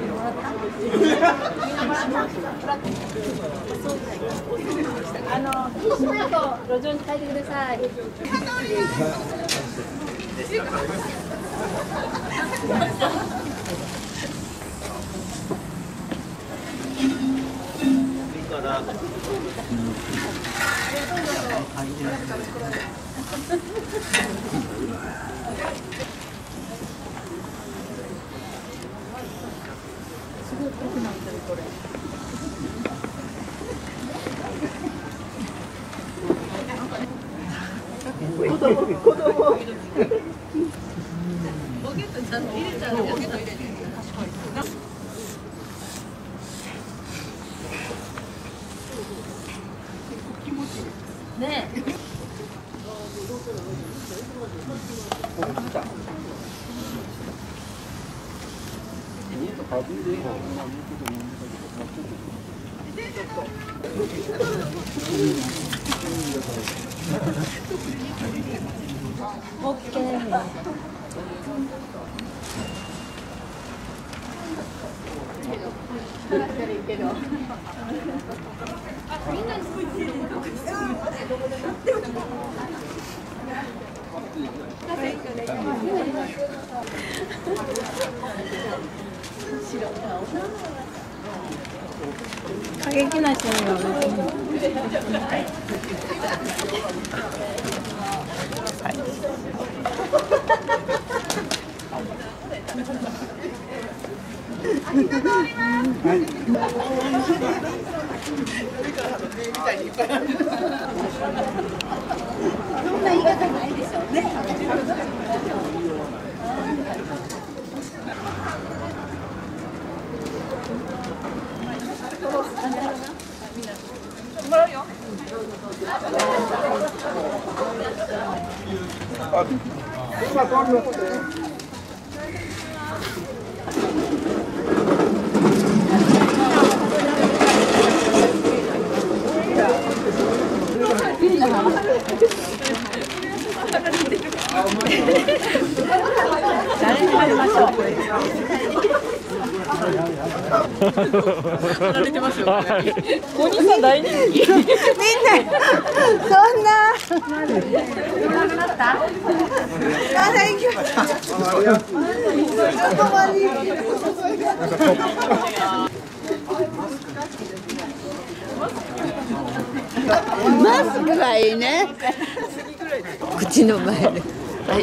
路上に書いてください。すごい濃くなってるこれ。子供。ポケットちゃんと入れたらポケット入れて。気持ちいい。ねえ。オッケー。過激なシーンは別に。ありがとうございます。そんな言い方ないでしょうね。もらうよ。誰になりましょう。離れてますよ。お兄さん大人気。みんなそんな。なった？あ、大丈夫。マスクがいいね。口の前で。はい。